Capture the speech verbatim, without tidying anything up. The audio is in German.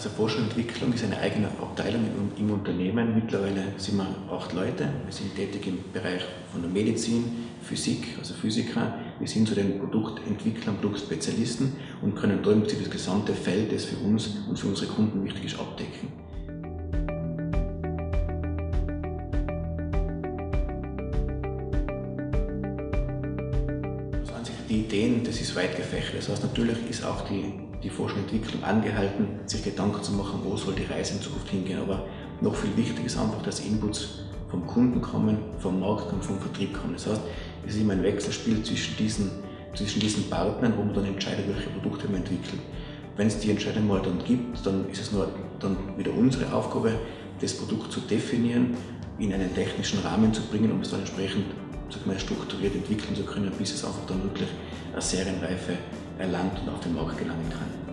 Also Forschung und Entwicklung ist eine eigene Abteilung im Unternehmen. Mittlerweile sind wir acht Leute. Wir sind tätig im Bereich von der Medizin, Physik, also Physiker. Wir sind zu den Produktentwicklern, Produktspezialisten und können dort das gesamte Feld, das für uns und für unsere Kunden wichtig ist, abdecken. Die Ideen, das ist weit gefächert. Das heißt, natürlich ist auch die, die Forschung und Entwicklung angehalten, sich Gedanken zu machen, wo soll die Reise in Zukunft hingehen. Aber noch viel wichtiger ist einfach, dass Inputs vom Kunden kommen, vom Markt und vom Vertrieb kommen. Das heißt, es ist immer ein Wechselspiel zwischen diesen, zwischen diesen Partnern, wo man dann entscheidet, welche Produkte man entwickelt. Wenn es die Entscheidung mal dann gibt, dann ist es nur dann wieder unsere Aufgabe, das Produkt zu definieren, in einen technischen Rahmen zu bringen, um es dann entsprechend strukturiert entwickeln zu können, bis es einfach dann wirklich eine Serienreife erlangt und auf den Markt gelangen kann.